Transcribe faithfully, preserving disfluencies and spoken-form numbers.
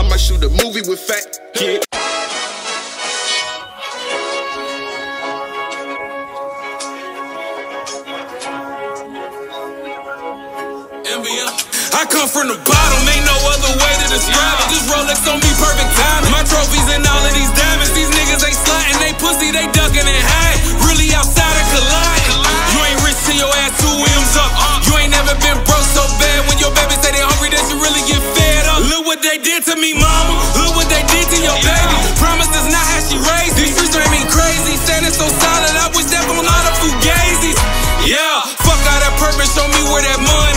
I might shoot a movie with Fatkid. M B M. I come from the bottom, ain't no other way to describe it. This Rolex on me, perfect timing. My trophies and all of these diamonds. These niggas ain't sliding, they pussy, they ducking and hiding. Really outside of colliding. You ain't rich till your ass two M's up. You ain't never been broke so bad. When your baby say they hungry, that you really get fed up. Look what they did to me, mama. Look what they did to your baby. Promise is not how she raised me. These streets drive me crazy. Standing so solid, I wish that on all the Fugazis. Yeah, fuck all that purpose, show me where that money.